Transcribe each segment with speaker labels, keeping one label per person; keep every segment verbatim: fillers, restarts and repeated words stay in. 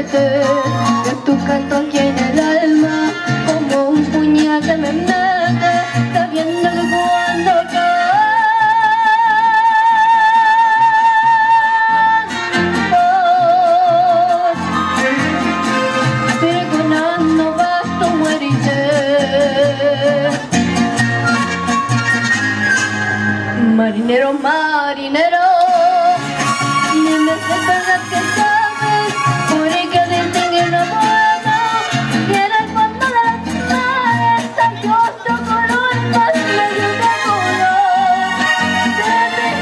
Speaker 1: meter de tu canto aquí en el alma, como un puñal se me mete, sabiendo que cuando canto pregonando vas tu muerte. Marinero, marinero, dime si es verdad que sabes por el que dicen que no puedo, y en el fondo de las mares hay otro color más medio de color de mis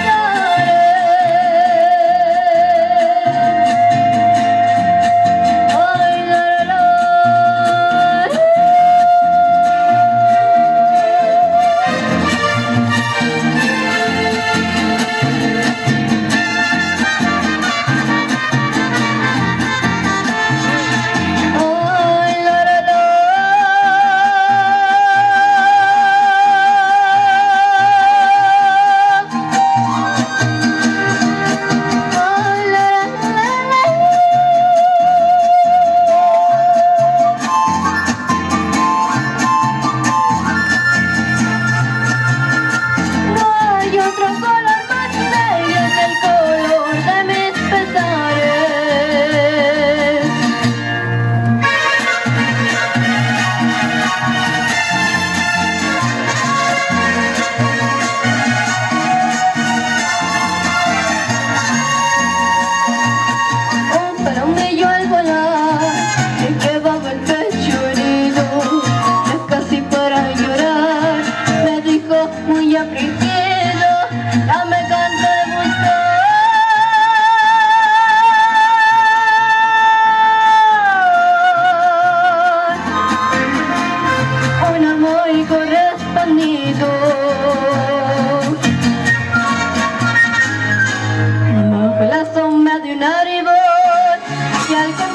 Speaker 1: pesares. Ay, la, la, la. Otro color más negro que el color de mis pesares. Oh, para un brillo al volar, me quedaba el pecho herido, es casi para llorar, me dijo muy afligido, dame canto de buscar un amor correspondido. Bajo la sombra de un árbol y al